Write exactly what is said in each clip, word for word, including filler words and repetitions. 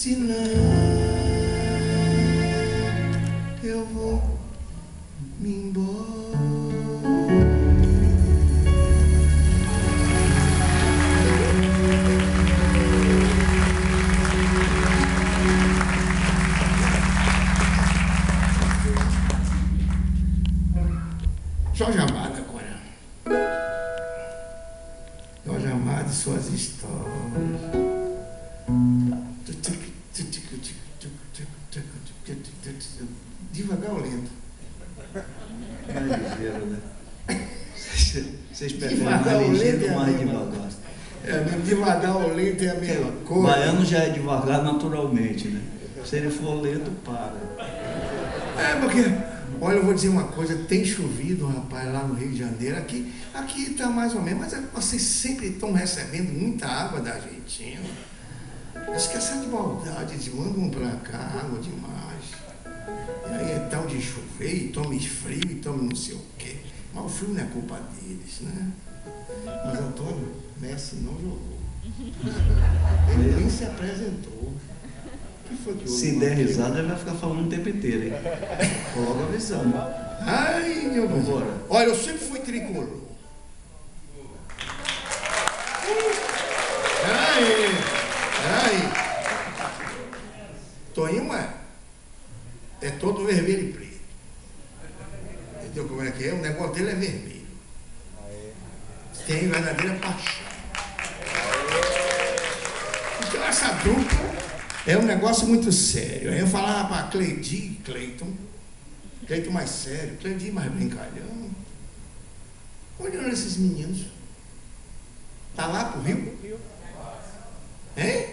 Se não, eu vou me embora. Jorge Amado agora. Jorge Amado e suas histórias. Devagar ou lento? Mais ligeiro, né? Vocês preferem Devagar mais ou ligeiro lento é ou a mais mesma- devagar? É, devagar ou lento é a mesma coisa. Baiano já é devagar naturalmente, né? Se ele for lento, para. É, porque, olha, eu vou dizer uma coisa, tem chovido, rapaz, lá no Rio de Janeiro, aqui aqui está mais ou menos, mas vocês sempre estão recebendo muita água da Argentina. Esqueça de maldade, eles mandam pra cá água demais. E aí é tal de chover, e tome frio, e tome não sei o quê. Mas o frio não é culpa deles, né? Mas Antônio Messi não jogou. Ele nem se apresentou. O que foi que houve? Se der risada, ele vai ficar falando o tempo inteiro, hein? Logo avisando. Ai, meu Deus. Vambora. Olha, eu sempre fui tricolor. Peraí, peraí. Toninho é, é todo vermelho e preto. Entendeu como é que é? O negócio dele é vermelho. Tem verdadeira paixão. Então essa dupla é um negócio muito sério. Aí eu falava para Cleidi, Cleiton, Cleiton mais sério, Cleidi mais brincalhão. Olhando esses meninos. Tá lá pro Rio? Hein?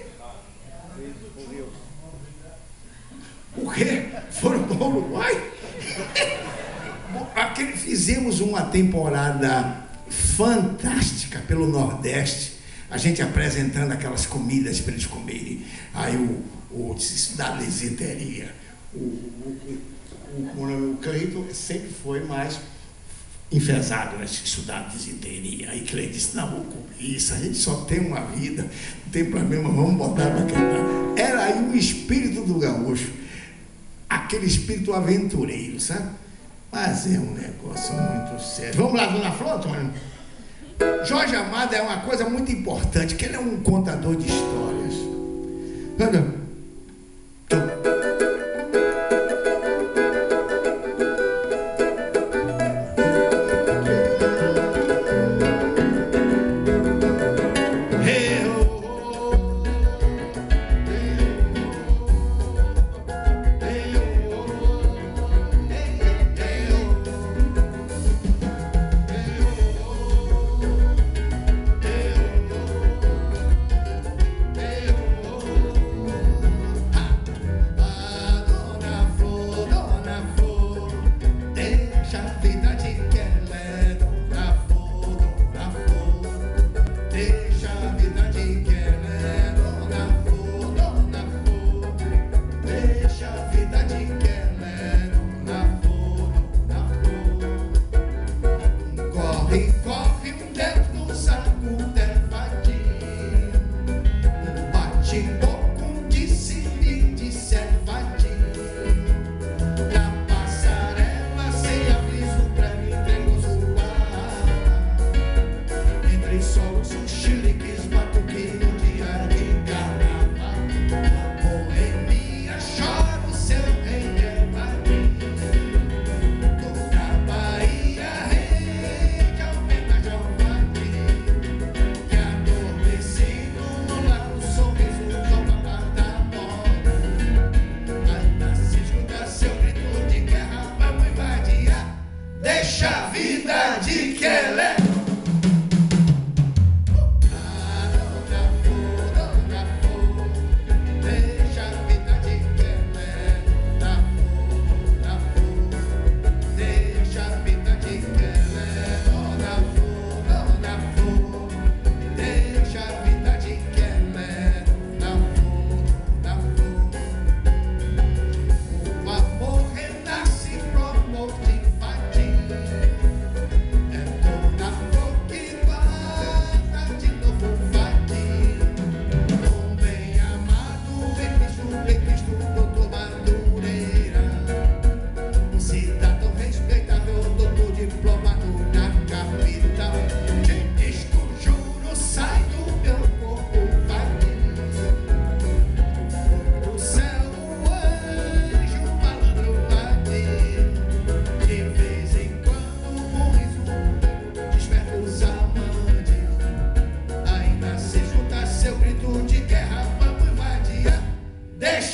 O quê? Foram para o Uruguai? Aquele, fizemos uma temporada fantástica pelo Nordeste, a gente apresentando aquelas comidas para eles comerem. Aí o, o da desinteria, o, o, o, o, o Cleiton sempre foi mais enfesado, né? Estudar desinteria. Aí Cleiton disse, não, vou comer isso, a gente só tem uma vida, não tem problema, vamos botar para quebrar. Era aí o espírito do gaúcho, aquele espírito aventureiro, sabe? Mas é um negócio muito sério. Vamos lá, Dona Flor, Antônio? Jorge Amado é uma coisa muito importante, que ele é um contador de histórias.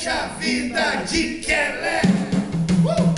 Deixa a vida de Kelé. Uh!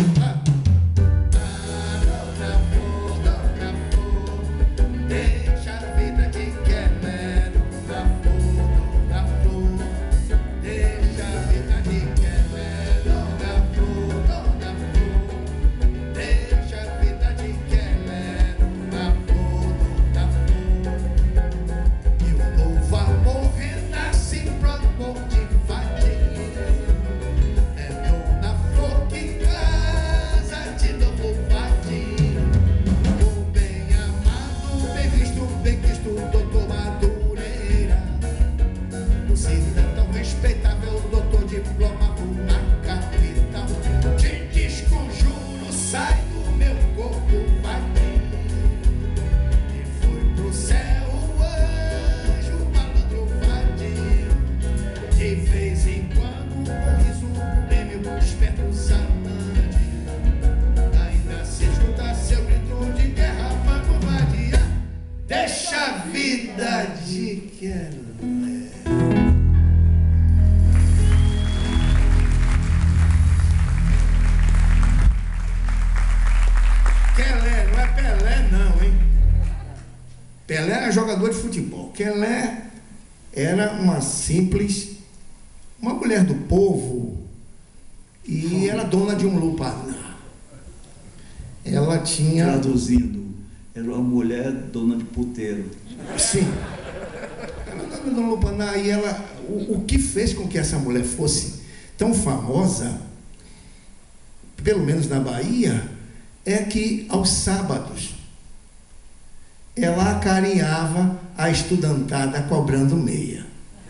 Pelé era jogador de futebol. Kelé era uma simples, uma mulher do povo e era dona de um lupanar. Ela tinha... Traduzindo, era uma mulher dona de puteiro. Sim. Ela era dona de um lupanar e ela... O, o que fez com que essa mulher fosse tão famosa, pelo menos na Bahia, é que aos sábados ela acarinhava a estudantada cobrando meia.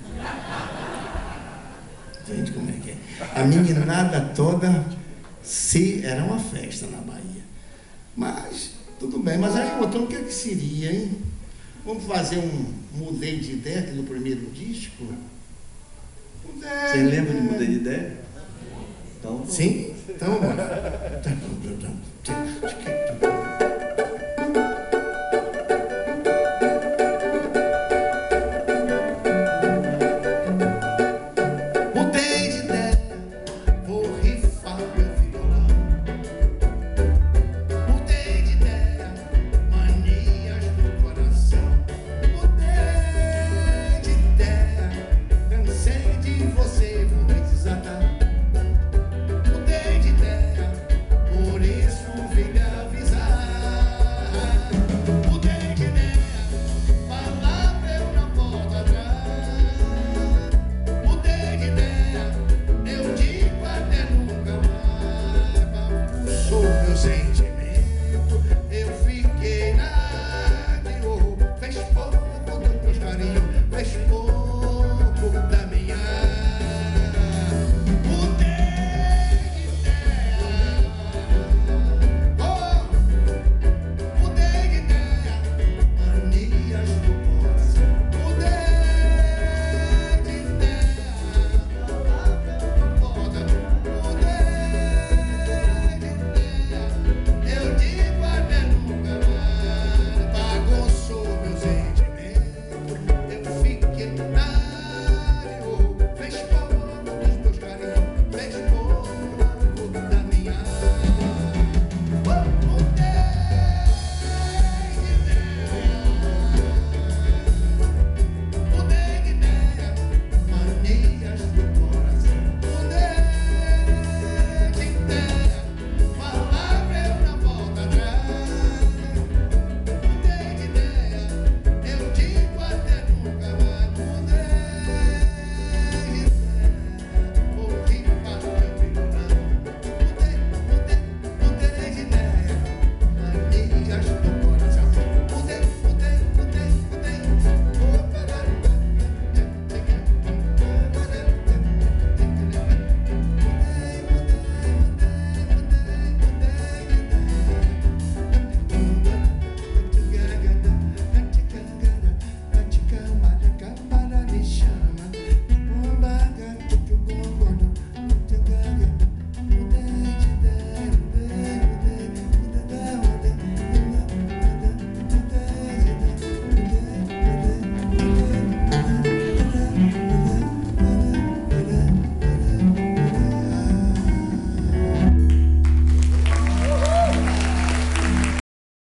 Gente, como é que é? A meninada toda, se era uma festa na Bahia. Mas, tudo bem. Mas aí, então, o que é que seria, hein? Vamos fazer um mudei de ideia aqui no primeiro disco? Mudei, Você lembra de mudei de ideia? Então, sim? Então, vamos lá.